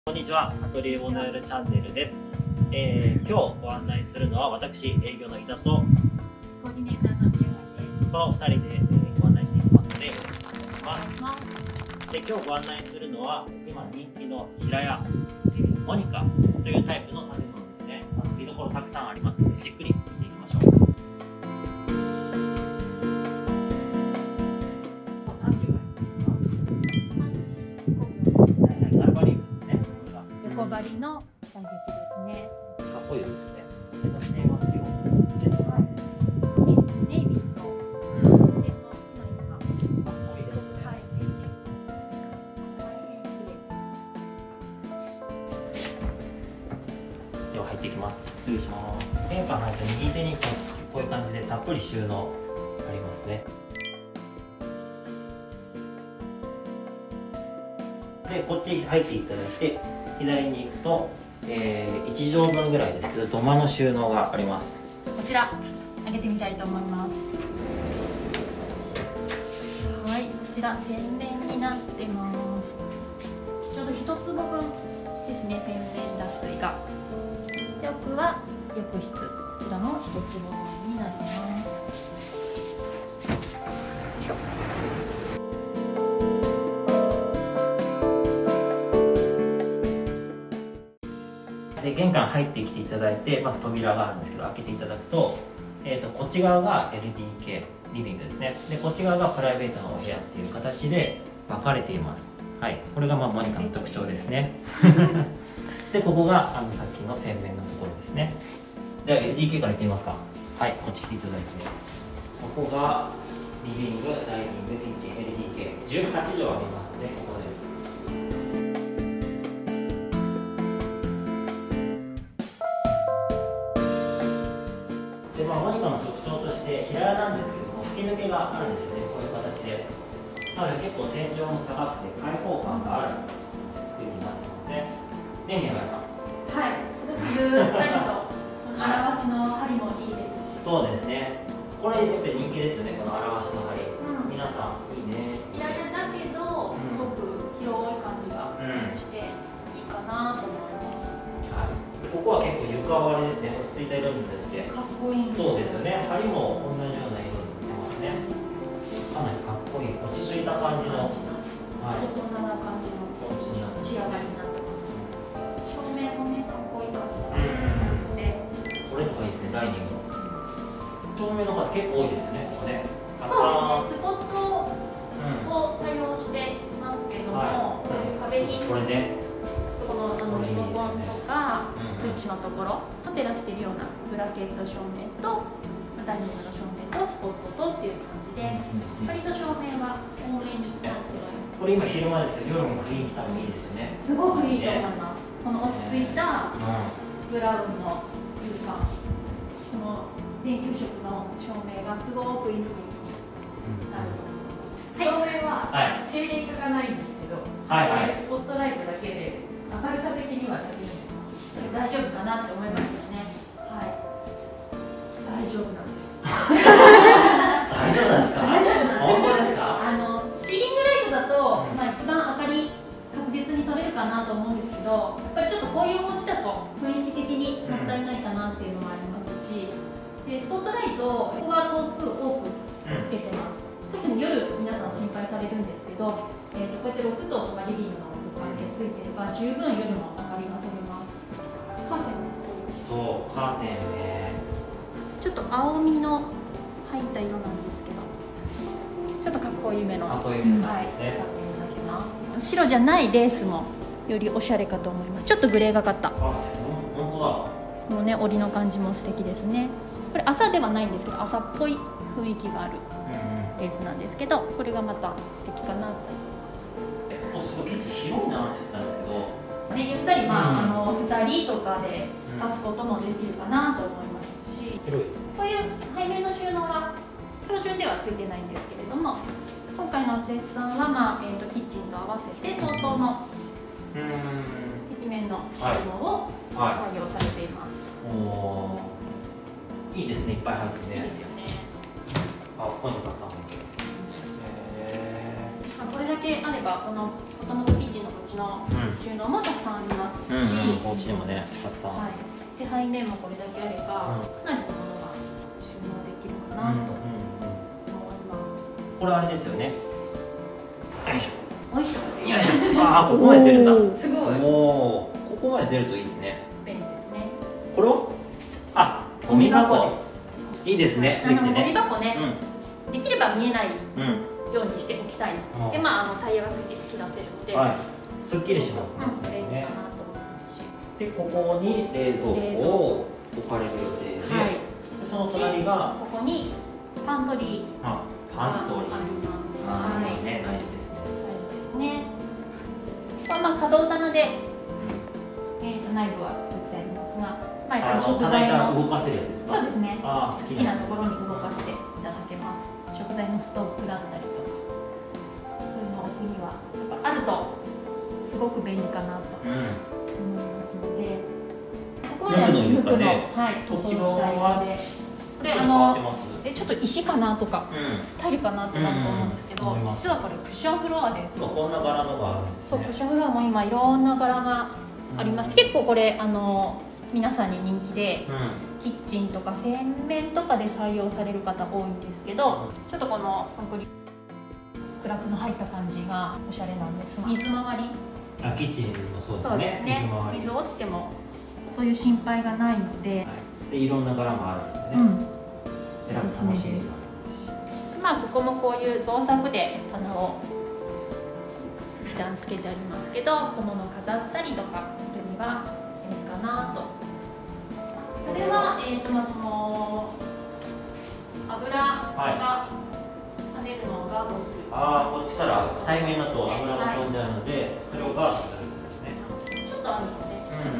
こんにちは、アトリエモノエルチャンネルです。今日ご案内するのは私、営業の伊田とコーディネーターの宮川です。 この2人でご案内していきますので、よろしくお願いします。で、今日ご案内するのは今人気の平屋、モニカというタイプの建物ですね。見どころたくさんありますので、じっくり見ていきましょう。何ていうガルバリウムですね。 横張りの打撃ですね。 かっこいいですね。 ネイビーとでは入っていきます。失礼します。玄関入って右手にこういう感じでたっぷり収納ありますね。で、こっち入っていただいて左に行くと、1畳分ぐらいですけど土間の収納があります。 こちら開けてみたいと思います。はい、こちら洗面になってます。ちょうど一坪分ですね、洗面脱衣が。で、奥は浴室、こちらの一坪分になります。 で、玄関入ってきていただいて、まず扉があるんですけど開けていただくと、こっち側が LDK リビングですね。で、こっち側がプライベートのお部屋っていう形で分かれています。はい、これがモニカの特徴ですね。で、ここがさっきの洗面のところですね。では LDK から行ってみますか。はい、こっち来ていただいて、ここがリビング、ダイニング、キッチン、LDK18 畳ありますね。ここでモニカの特徴として平屋なんですけども、吹き抜けがあるんですよね。こういう形で。なので結構天井も高くて開放感がある作りになってますね。ね、宮川さん。 はい、すごくゆったりと表しの針もいいですし。 そうですね。これやっぱり人気ですよね、この表しの針。皆さんいいね。 平屋だけどすごく広い感じがしていいかなと思います。 はい。ここは結構床割りですね。落ち着いた色になってかっこいいんですよ。 そうですよね。針も同じような色になってますね。かなりかっこいい、落ち着いた感じの、はい、 大人な感じの仕上がりになってます。照明もね、かっこいい感じになってますので、 これとかいいですね、ダイニング。照明の数結構多いですよね、ここね。 そうですね、スポットを多用してますけども、壁にこれね、 このリモコンとかスイッチのところを照らしているようなブラケット照明とダイニングの照明とスポットとっていう感じで、割と照明は多めになっております。 これ今昼間ですけど、夜も雰囲気多分いいですよね。 すごくいいと思います。この落ち着いたブラウンの床、この電球色の照明がすごくいい雰囲気になると思います。 照明はシェーディングがないんですけど、スポットライトだけで明るさ的には足りるんですか？ 大丈夫かなって思いますよね。はい。大丈夫なんです。 大丈夫なんですか？ 大丈夫なんです。 本当ですか？ シーリングライトだと、一番明かり確実に取れるかなと思うんですけど、やっぱりちょっとこういうお家だと雰囲気的にもったいないかなっていうのもありますし、でスポットライトここが灯数多くつけてます。特に夜皆さん心配されるんですけど、こうやって6灯とかリビングのとかでついてれば十分夜も明かりが取れます。カーテンもそう、カーテンね。 ちょっと青みの入った色なんですけど、ちょっとかっこいいめのかっこいいめのカーですね。 テンになってます。白じゃないレースもよりおしゃれかと思います。ちょっとグレーがかった。 本当だ。 このね、織りの感じも素敵ですね。これ朝ではないんですけど、朝っぽい雰囲気があるレースなんですけど、これがまた素敵かなと思います。 ここすごいキッチン広いなって言ってたんですけど、 ね、ゆったり2人とかで使つこともできるかなと思いますし、 広いですね。 こういう背面の収納は標準ではついてないんですけれども、今回のお施主さんは、キッチンと合わせてTOTOの壁面の収納を採用されています。 おー、いいですね、いっぱい入ってね。 いいですよね。 あ、ここにもたくさん入ってる。 これだけであればこのもともとキッチンのこっちの収納もたくさんありますし、 お家でもねたくさん、 はい、で背面もこれだけあれば、かなりのものが収納できるかなと思います。 これあれですよね。よいしょ。 よいしょ。 よいしょ。ああ、ここまで出るんだ。 すごい。 おお、ここまで出るといいですね。 便利ですね。 これは？あ、ゴミ箱です。いいですね。 ゴミ箱ね、できれば見えないようにしておきたい。で、タイヤがついて引き出せるので、 すっきりしますね。 便利かなと思いますし。 で、ここに冷蔵庫を置かれる予定で、その隣がここにパントリーがあります。はい、ね、大事ですね。 大事ですね。これ可動棚で内部は作ってありますが、やっぱり食材の動かせるやつですか？そうですね。 好きなところに動かしていただけます。食材のストックだったりとか、そういうの置くにはやっぱあるとすごく便利かなと思いますので、ここまでは服の塗装したいので、これちょっと石かなとかタイルかなってなると思うんですけど、実はこれクッションフロアです。 今こんな柄のがあるんですね。 そう、クッションフロアも今いろんな柄がありまして、結構これ皆さんに人気で、キッチンとか洗面とかで採用される方多いんですけど、ちょっとこのコンクリクラックの入った感じがおしゃれなんですが、水回り、 キッチンもそうですね。 そうですね。水落ちてもそういう心配がないので、 いろんな柄もあるんですね。楽しみです。 ここもこういう造作で棚を一段つけてありますけど、小物を飾ったりとかするにはいいかなと。それはその油が跳ねるのをガードする。 こっちから対面だと油が飛んじゃうので、それをガードするんですね。 ちょっとあるので。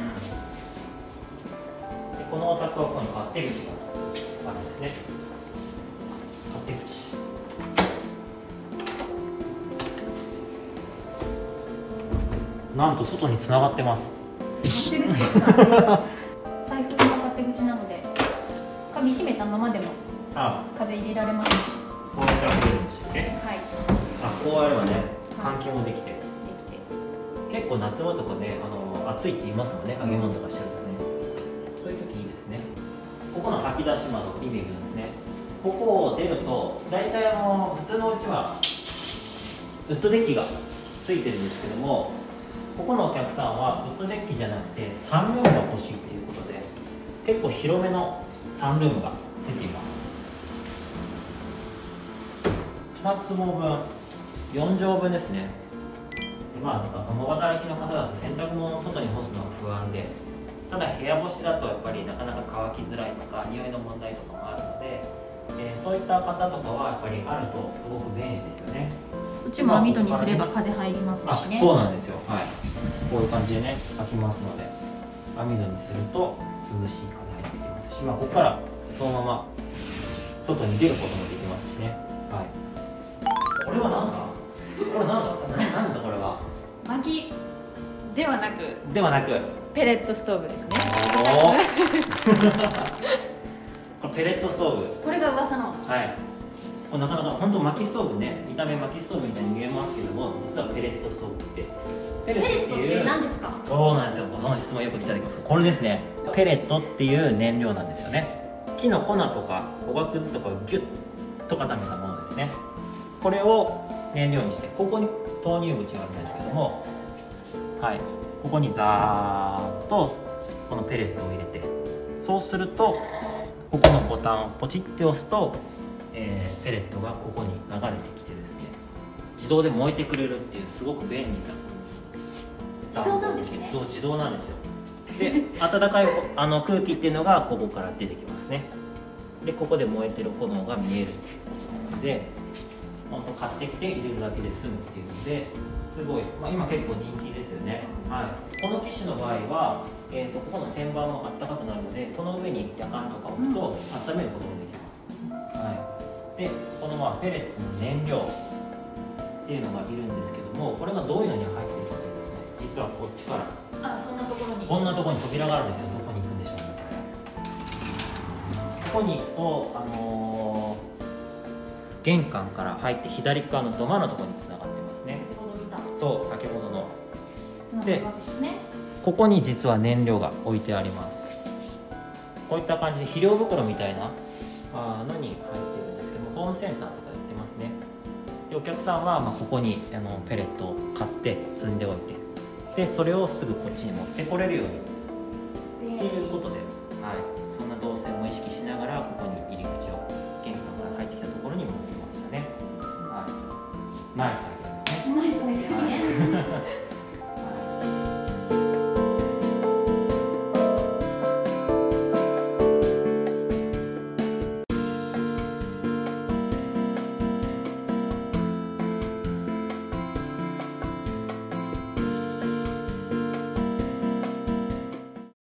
で、このお宅はここに勝手口があるんですね。勝手口。なんと外に繋がってます。 勝手口ですか？財布の勝手口なので、鍵閉めたままでも風入れられますし。 こうやって開けるんですよね。 はい。 こうやればね、換気もできて。結構夏場とかね、暑いって言いますもんね。揚げ物とかしてるとね。そういう時いいですね。ここの吐き出し窓、リビングですね。ここを出ると、大体普通のお家はウッドデッキがついてるんですけども、ここのお客さんはウッドデッキじゃなくてサンルームが欲しいっていうことで、結構広めのサンルームがついています。2坪分、4畳分ですね。共働きの方だと洗濯物を外に干すのは不安で、ただ部屋干しだとやっぱりなかなか乾きづらいとか匂いの問題とかもあるので、そういった方とかはやっぱりあるとすごく便利ですよね。 こっちも網戸にすれば風入りますしね。 そうなんですよ。はい。こういう感じでね、開きますので、網戸にすると涼しい風入ってきますし、ここからそのまま外に出ることもできますしね。はい。これは何だ？これは何だこれは？ 薪ではなくペレットストーブですね。 これペレットストーブ。 これが噂の。 はい。これなかなか本当薪ストーブね、見た目薪ストーブみたいに見えますけども、実はペレットストーブって。 ペレットって何ですか？ そうなんですよ。その質問よくいただきます。これですね。ペレットっていう燃料なんですよね。木の粉とかおがくずとかをギュッと固めたものですね。これを燃料にして、ここに投入口があるんですけども、はい、ここにザーッとこのペレットを入れて、そうするとここのボタンをポチッて押すと、ペレットがここに流れてきてですね、自動で燃えてくれるっていうすごく便利な自動なんですね。 そう、自動なんですよ。で、暖かい空気っていうのがここから出てきますね。で、ここで燃えてる炎が見えるっていうことなので、本当買ってきて入れるだけで済むっていうので、すごい、今結構人気ですよね。はい。この機種の場合は、ここの天板もあったかくなるので、この上にやかんとか置くと温めることもできます。はい。で、このペレットの燃料っていうのがいるんですけども、これがどういうのに入っているかというとですね、実はこっちからそんなところにこんなところに扉があるんですよ。どこに行くんでしょうね。ここに行くと、玄関から入って左側の土間のところに繋がってますね。 そう先ほどのつながるわけですね。 ここに実は燃料が置いてあります。こういった感じで肥料袋みたいなのに入っているんですけども、ホームセンターとかで売ってますね。でお客さんはここにペレットを買って積んでおいて、でそれをすぐこっちに持ってこれるようにっていうことで、はい、そんな動線も意識しながらここに入り口を玄関から入ってきたところに持ってきましたね。はい、ナイス。